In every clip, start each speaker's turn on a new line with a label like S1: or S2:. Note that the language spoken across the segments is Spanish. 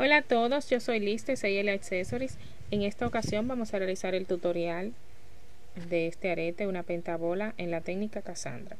S1: Hola a todos, yo soy Liz de CL Accessories. En esta ocasión vamos a realizar el tutorial de este arete, una pentabola en la técnica Cassandra.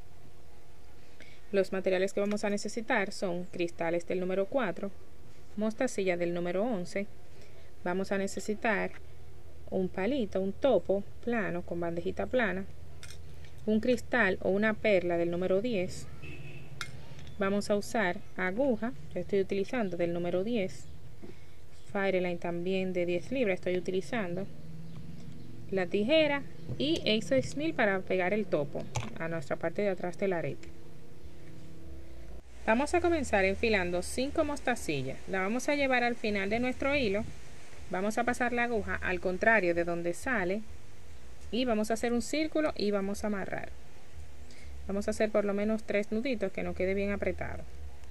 S1: Los materiales que vamos a necesitar son cristales del número 4, mostacilla del número 11. Vamos a necesitar un palito, un topo plano con bandejita plana, un cristal o una perla del número 10. Vamos a usar aguja, yo estoy utilizando del número 10, Fireline también de 10 libras estoy utilizando, la tijera y Ace 6000 para pegar el topo a nuestra parte de atrás del arete. Vamos a comenzar enfilando 5 mostacillas, la vamos a llevar al final de nuestro hilo, vamos a pasar la aguja al contrario de donde sale y vamos a hacer un círculo y vamos a amarrar. Vamos a hacer por lo menos 3 nuditos que nos quede bien apretado.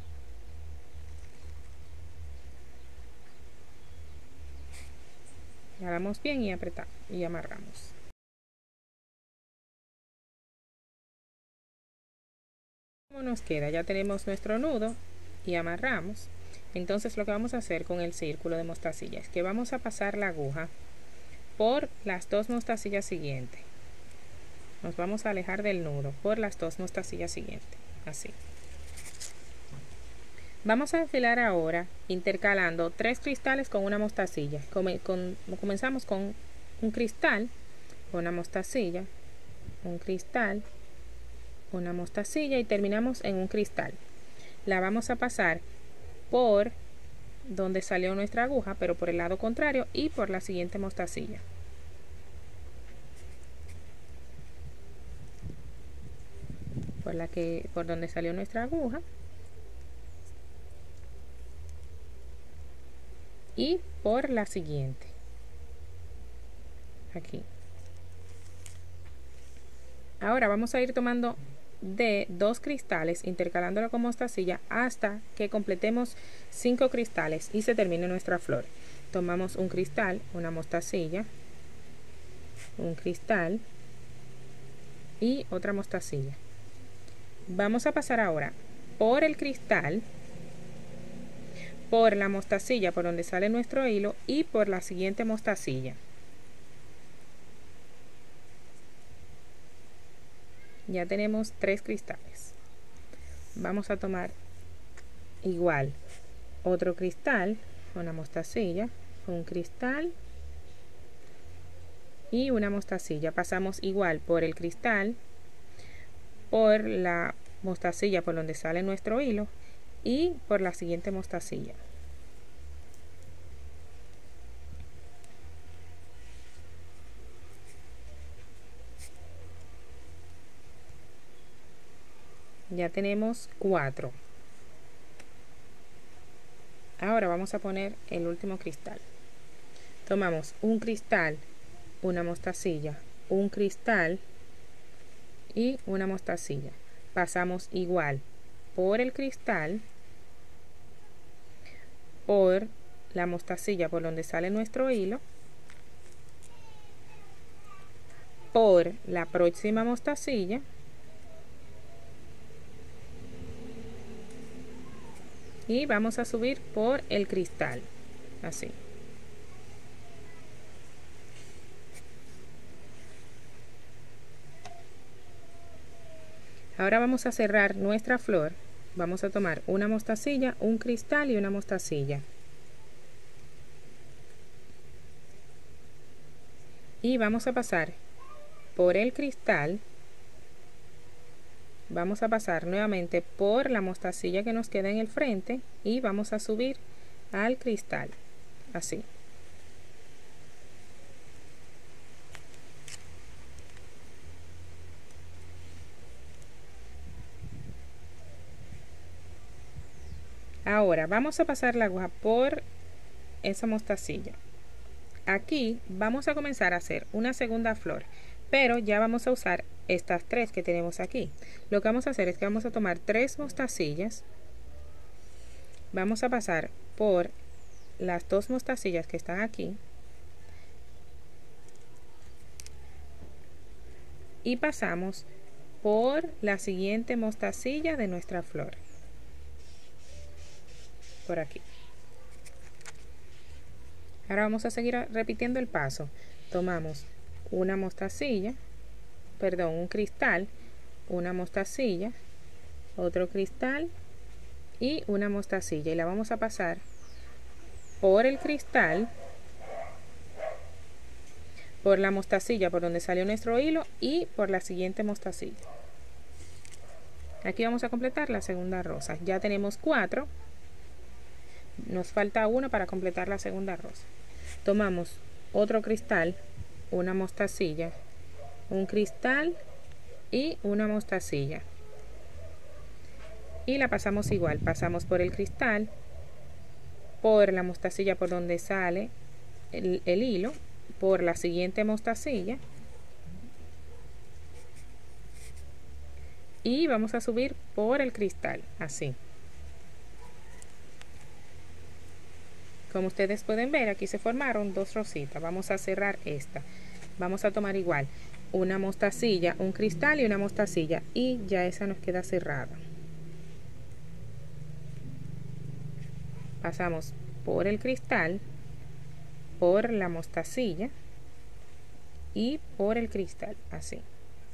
S1: Agarramos bien y apretamos y amarramos. Como nos queda, ya tenemos nuestro nudo y amarramos. Entonces lo que vamos a hacer con el círculo de mostacilla es que vamos a pasar la aguja por las 2 mostacillas siguientes. Nos vamos a alejar del nudo por las 2 mostacillas siguientes, así. Vamos a enfilar ahora intercalando 3 cristales con una mostacilla. Comenzamos con un cristal, una mostacilla, un cristal, una mostacilla y terminamos en un cristal. La vamos a pasar por donde salió nuestra aguja, pero por el lado contrario y por la siguiente mostacilla. Por donde salió nuestra aguja y por la siguiente, aquí. Ahora vamos a ir tomando de 2 cristales, intercalándolo con mostacilla hasta que completemos 5 cristales y se termine nuestra flor. Tomamos un cristal, una mostacilla, un cristal y otra mostacilla. Vamos a pasar ahora por el cristal, por la mostacilla por donde sale nuestro hilo y por la siguiente mostacilla. Ya tenemos 3 cristales. Vamos a tomar igual otro cristal, una mostacilla, un cristal y una mostacilla. Pasamos igual por el cristal, por la mostacilla por donde sale nuestro hilo y por la siguiente mostacilla. Ya tenemos 4. Ahora vamos a poner el último cristal. Tomamos un cristal, una mostacilla, un cristal y una mostacilla. Pasamos igual por el cristal, por la mostacilla por donde sale nuestro hilo, por la próxima mostacilla y vamos a subir por el cristal, así. Ahora vamos a cerrar nuestra flor. Vamos a tomar una mostacilla, un cristal y una mostacilla. Y vamos a pasar por el cristal. Vamos a pasar nuevamente por la mostacilla que nos queda en el frente y vamos a subir al cristal, así. Ahora vamos a pasar la aguja por esa mostacilla. Aquí vamos a comenzar a hacer una segunda flor, pero ya vamos a usar estas 3 que tenemos aquí. Lo que vamos a hacer es que vamos a tomar 3 mostacillas, vamos a pasar por las 2 mostacillas que están aquí y pasamos por la siguiente mostacilla de nuestra flor, por aquí. Ahora vamos a seguir repitiendo el paso. Tomamos una mostacilla, perdón, un cristal, una mostacilla, otro cristal y una mostacilla, y la vamos a pasar por el cristal, por la mostacilla por donde salió nuestro hilo y por la siguiente mostacilla. Aquí vamos a completar la segunda rosa. Ya tenemos 4, nos falta uno para completar la segunda rosa. Tomamos otro cristal, una mostacilla, un cristal y una mostacilla, y la pasamos igual. Pasamos por el cristal, por la mostacilla por donde sale el hilo, por la siguiente mostacilla, y vamos a subir por el cristal, así. Como ustedes pueden ver, aquí se formaron 2 rositas. Vamos a cerrar esta. Vamos a tomar igual una mostacilla, un cristal y una mostacilla, y ya esa nos queda cerrada. Pasamos por el cristal, por la mostacilla y por el cristal, así.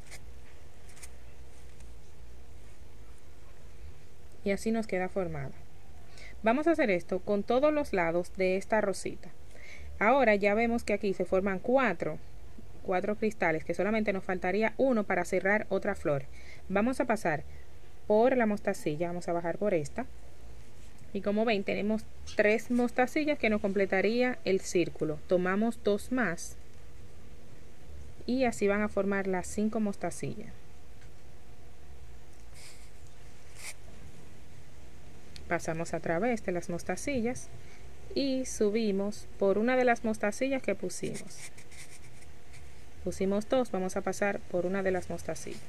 S1: Y así nos queda formada. Vamos a hacer esto con todos los lados de esta rosita. Ahora ya vemos que aquí se forman 4 cristales, que solamente nos faltaría uno para cerrar otra flor. Vamos a pasar por la mostacilla, vamos a bajar por esta, y como ven tenemos 3 mostacillas que nos completaría el círculo. Tomamos 2 más y así van a formar las 5 mostacillas. Pasamos a través de las mostacillas y subimos por una de las mostacillas que pusimos. Pusimos 2, vamos a pasar por una de las mostacillas.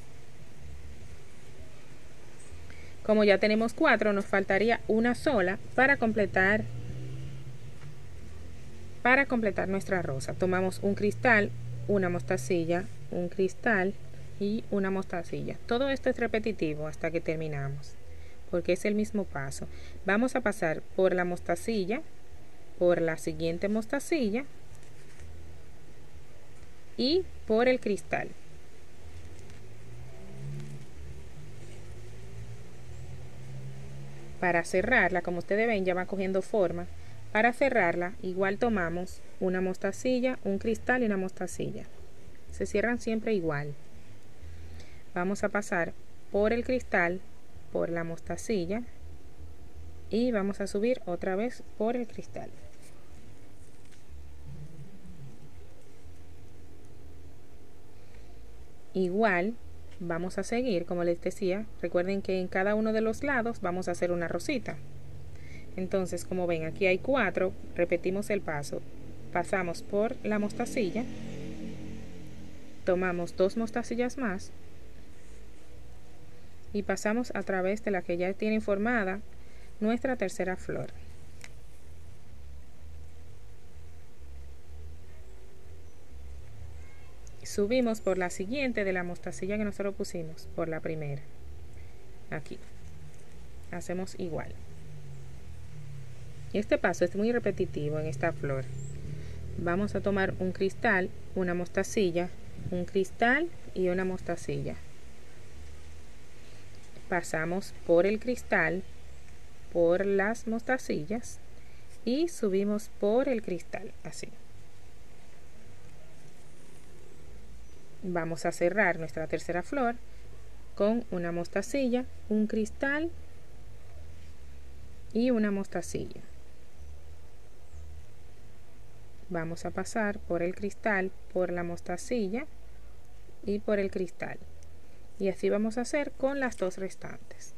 S1: Como ya tenemos 4, nos faltaría una sola para completar nuestra rosa. Tomamos un cristal, una mostacilla, un cristal y una mostacilla. Todo esto es repetitivo hasta que terminamos, porque es el mismo paso. Vamos a pasar por la mostacilla, por la siguiente mostacilla y por el cristal. Para cerrarla, como ustedes ven, ya va cogiendo forma. Para cerrarla, igual tomamos una mostacilla, un cristal y una mostacilla. Se cierran siempre igual. Vamos a pasar por el cristal, por la mostacilla, y vamos a subir otra vez por el cristal. Igual vamos a seguir, como les decía. Recuerden que en cada uno de los lados vamos a hacer una rosita. Entonces, como ven, aquí hay 4, repetimos el paso. Pasamos por la mostacilla, tomamos 2 mostacillas más y pasamos a través de la que ya tiene formada nuestra tercera flor. Subimos por la siguiente de la mostacilla que nosotros pusimos, por la primera. Aquí hacemos igual. Y este paso es muy repetitivo en esta flor. Vamos a tomar un cristal, una mostacilla, un cristal y una mostacilla. Pasamos por el cristal, por las mostacillas y subimos por el cristal, así. Vamos a cerrar nuestra tercera flor con una mostacilla, un cristal y una mostacilla. Vamos a pasar por el cristal, por la mostacilla y por el cristal. Y así vamos a hacer con las 2 restantes.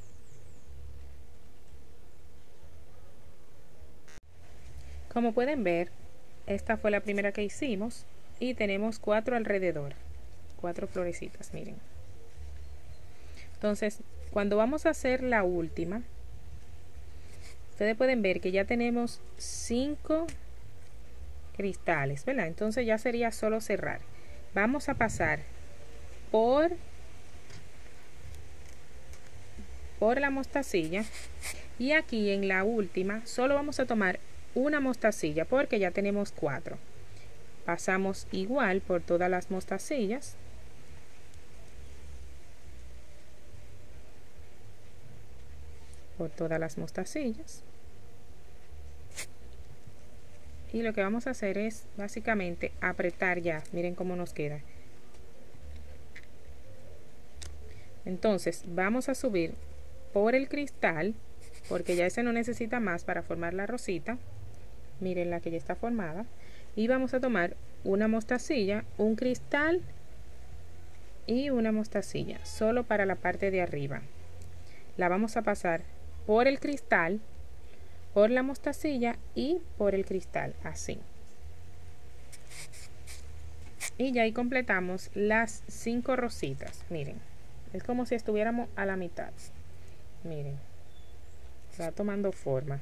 S1: Como pueden ver, esta fue la primera que hicimos y tenemos 4 alrededor, 4 florecitas, miren. Entonces, cuando vamos a hacer la última, ustedes pueden ver que ya tenemos 5 cristales, ¿verdad? Entonces ya sería solo cerrar. Vamos a pasar por la mostacilla y aquí en la última solo vamos a tomar una mostacilla porque ya tenemos 4. Pasamos igual por todas las mostacillas. Por todas las mostacillas. Y lo que vamos a hacer es básicamente apretar ya. Miren cómo nos queda. Entonces vamos a subir por el cristal, porque ya ese no necesita más para formar la rosita. Miren la que ya está formada. Y vamos a tomar una mostacilla, un cristal y una mostacilla, solo para la parte de arriba. La vamos a pasar por el cristal, por la mostacilla y por el cristal, así. Y ya ahí completamos las 5 rositas. Miren, es como si estuviéramos a la mitad. Miren, va tomando forma.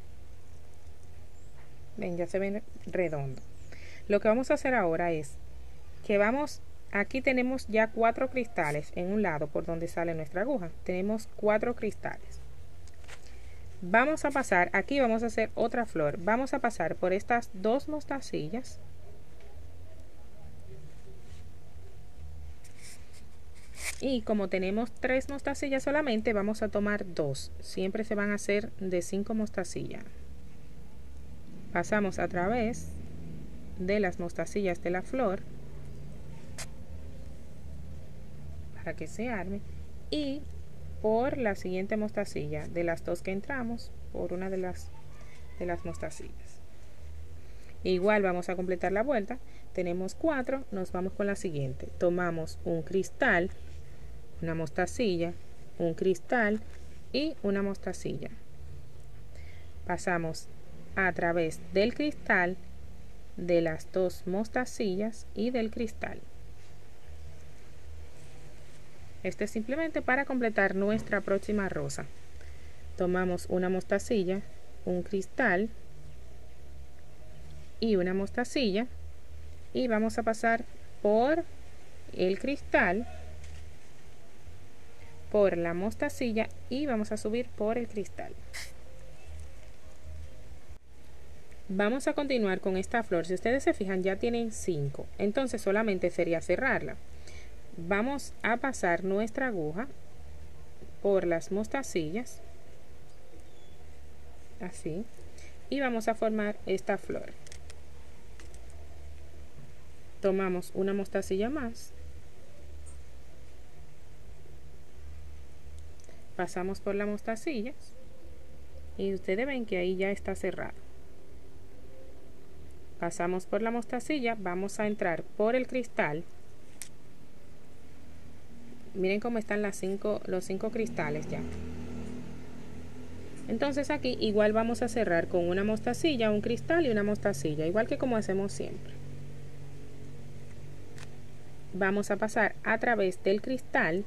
S1: Ven, ya se ven redondo. Lo que vamos a hacer ahora es que aquí tenemos ya 4 cristales en un lado por donde sale nuestra aguja. Tenemos 4 cristales. Vamos a pasar, aquí vamos a hacer otra flor. Vamos a pasar por estas 2 mostacillas. Y como tenemos 3 mostacillas solamente, vamos a tomar 2. Siempre se van a hacer de 5 mostacillas. Pasamos a través de las mostacillas de la flor para que se arme, y por la siguiente mostacilla de las 2 que entramos, por una de las mostacillas. Igual vamos a completar la vuelta. Tenemos 4, nos vamos con la siguiente. Tomamos un cristal, una mostacilla, un cristal y una mostacilla. Pasamos a través del cristal, de las 2 mostacillas y del cristal. Este es simplemente para completar nuestra próxima rosa. Tomamos una mostacilla, un cristal y una mostacilla, y vamos a pasar por el cristal, por la mostacilla, y vamos a subir por el cristal. Vamos a continuar con esta flor. Si ustedes se fijan, ya tienen 5, entonces solamente sería cerrarla. Vamos a pasar nuestra aguja por las mostacillas, así, y vamos a formar esta flor. Tomamos una mostacilla más, pasamos por las mostacillas y ustedes ven que ahí ya está cerrado. Pasamos por la mostacilla, vamos a entrar por el cristal. Miren cómo están los 5 cristales ya. Entonces aquí igual vamos a cerrar con una mostacilla, un cristal y una mostacilla, igual que como hacemos siempre. Vamos a pasar a través del cristal,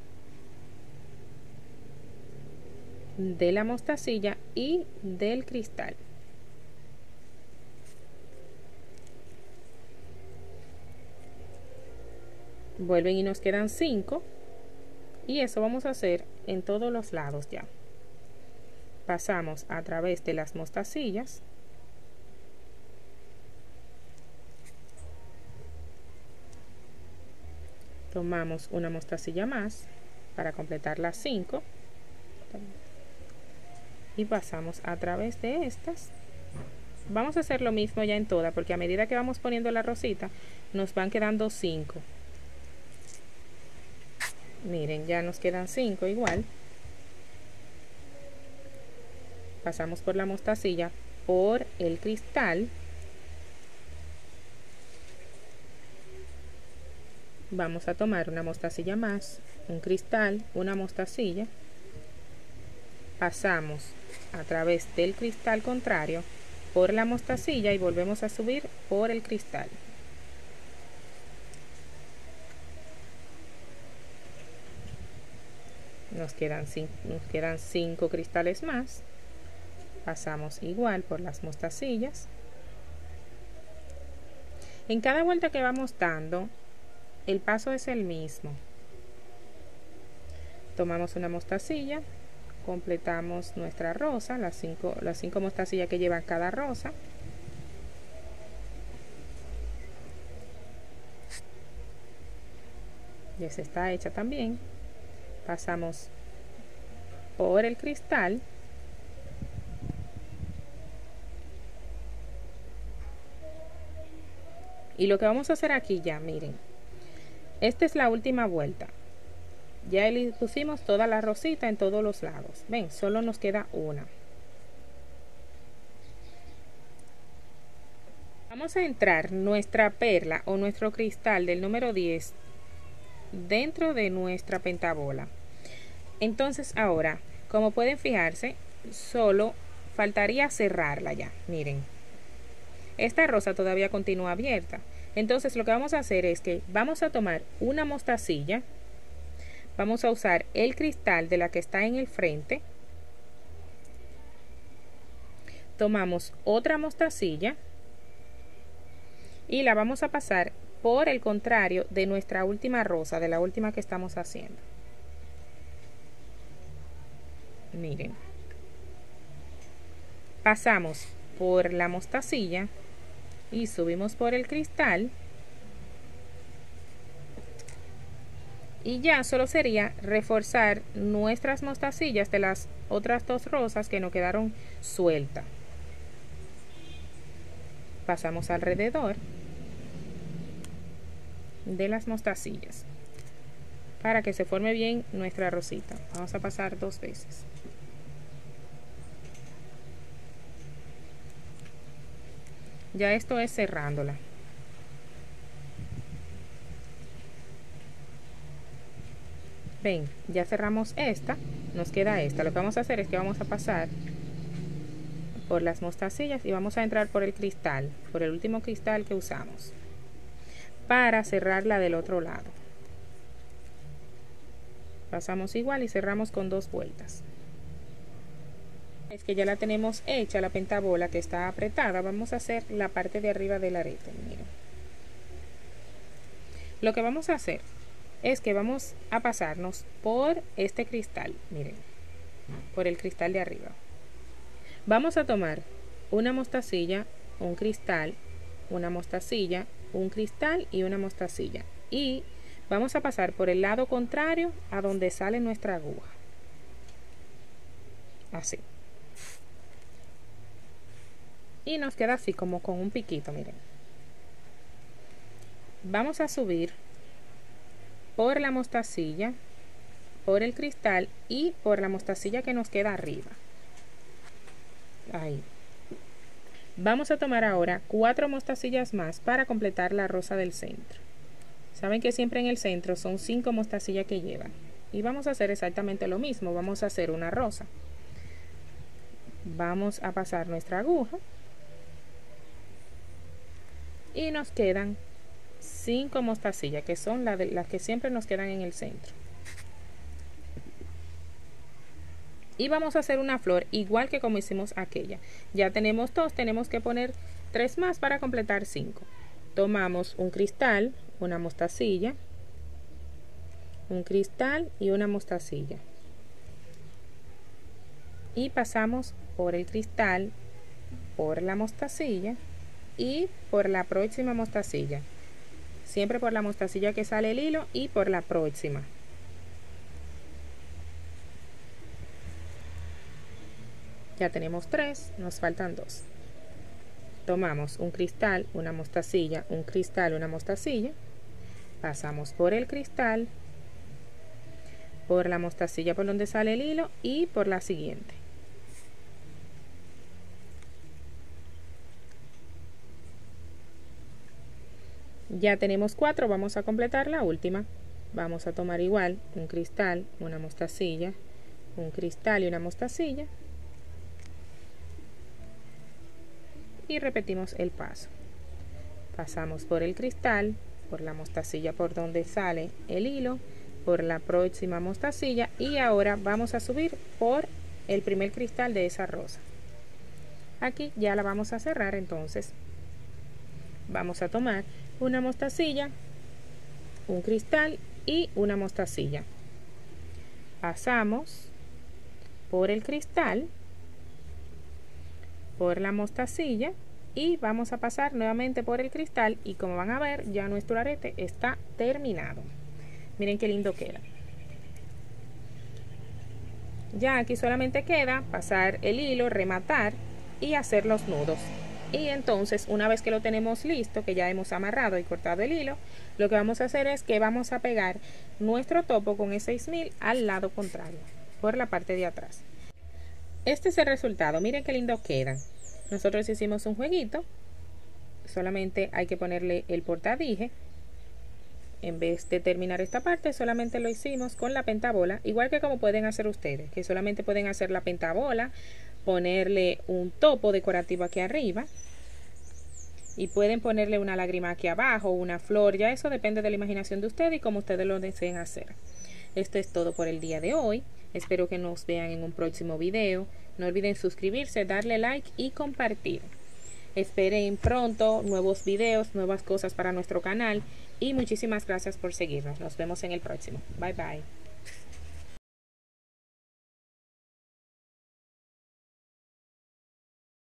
S1: de la mostacilla y del cristal. Vuelven y nos quedan 5, y eso vamos a hacer en todos los lados ya. Pasamos a través de las mostacillas, tomamos una mostacilla más para completar las 5 y pasamos a través de estas. Vamos a hacer lo mismo ya en todas, porque a medida que vamos poniendo la rosita nos van quedando 5. Miren, ya nos quedan 5 igual. Pasamos por la mostacilla, por el cristal, vamos a tomar una mostacilla más, un cristal, una mostacilla, pasamos a través del cristal contrario por la mostacilla y volvemos a subir por el cristal. Nos quedan 5 cristales más. Pasamos igual por las mostacillas. En cada vuelta que vamos dando, el paso es el mismo. Tomamos una mostacilla completamos nuestra rosa, las cinco mostacillas que llevan cada rosa. Ya se está hecha también. Pasamos por el cristal. Y lo que vamos a hacer aquí ya, miren, esta es la última vuelta. Ya le pusimos toda la rosita en todos los lados. Ven, solo nos queda una. Vamos a entrar nuestra perla o nuestro cristal del número 10 dentro de nuestra pentabola. Entonces ahora, como pueden fijarse, solo faltaría cerrarla ya. Miren, esta rosa todavía continúa abierta. Entonces lo que vamos a hacer es que vamos a tomar una mostacilla, vamos a usar el cristal de la que está en el frente, tomamos otra mostacilla y la vamos a pasar por el contrario de nuestra última rosa, de la última que estamos haciendo. Miren, pasamos por la mostacilla y subimos por el cristal y ya solo sería reforzar nuestras mostacillas de las otras dos rosas que nos quedaron sueltas. Pasamos alrededor de las mostacillas para que se forme bien nuestra rosita. Vamos a pasar 2 veces. Ya esto es cerrándola. Ven, ya cerramos esta, nos queda esta. Lo que vamos a hacer es que vamos a pasar por las mostacillas y vamos a entrar por el cristal, por el último cristal que usamos, para cerrarla del otro lado. Pasamos igual y cerramos con 2 vueltas. Es que ya la tenemos hecha la pentabola que está apretada. Vamos a hacer la parte de arriba del arete. Miren. Lo que vamos a hacer es que vamos a pasarnos por este cristal. Miren, por el cristal de arriba. Vamos a tomar una mostacilla, un cristal, una mostacilla, un cristal y una mostacilla. Y vamos a pasar por el lado contrario a donde sale nuestra aguja. Así. Y nos queda así como con un piquito, miren. Vamos a subir por la mostacilla, por el cristal y por la mostacilla que nos queda arriba. Ahí. Vamos a tomar ahora 4 mostacillas más para completar la rosa del centro. Saben que siempre en el centro son 5 mostacillas que llevan. Y vamos a hacer exactamente lo mismo. Vamos a hacer una rosa. Vamos a pasar nuestra aguja. Y nos quedan 5 mostacillas, que son las que siempre nos quedan en el centro. Y vamos a hacer una flor igual que como hicimos aquella. Ya tenemos 2, tenemos que poner 3 más para completar 5. Tomamos un cristal, una mostacilla, un cristal y una mostacilla. Y pasamos por el cristal, por la mostacilla y por la próxima mostacilla. Siempre por la mostacilla que sale el hilo y por la próxima. Ya tenemos 3, nos faltan 2. Tomamos un cristal, una mostacilla, un cristal, una mostacilla. Pasamos por el cristal, por la mostacilla por donde sale el hilo y por la siguiente. Ya tenemos 4, vamos a completar la última. Vamos a tomar igual un cristal, una mostacilla, un cristal y una mostacilla. Y repetimos el paso. Pasamos por el cristal, por la mostacilla por donde sale el hilo, por la próxima mostacilla y ahora vamos a subir por el primer cristal de esa rosa. Aquí ya la vamos a cerrar, entonces vamos a tomar una mostacilla, un cristal y una mostacilla. Pasamos por el cristal, por la mostacilla, y vamos a pasar nuevamente por el cristal, y como van a ver, ya nuestro arete está terminado. Miren qué lindo queda. Ya aquí solamente queda pasar el hilo, rematar y hacer los nudos. Y entonces, una vez que lo tenemos listo, que ya hemos amarrado y cortado el hilo, lo que vamos a hacer es que vamos a pegar nuestro topo con el 6000 al lado contrario, por la parte de atrás. Este es el resultado. Miren qué lindo queda. Nosotros hicimos un jueguito. Solamente hay que ponerle el portadije. En vez de terminar esta parte, solamente lo hicimos con la pentabola, igual que como pueden hacer ustedes, que solamente pueden hacer la pentabola, ponerle un topo decorativo aquí arriba, y pueden ponerle una lágrima aquí abajo, una flor. Ya eso depende de la imaginación de ustedes y como ustedes lo deseen hacer. Esto es todo por el día de hoy. Espero que nos vean en un próximo video. No olviden suscribirse, darle like y compartir. Esperen pronto nuevos videos, nuevas cosas para nuestro canal, y muchísimas gracias por seguirnos. Nos vemos en el próximo. Bye bye.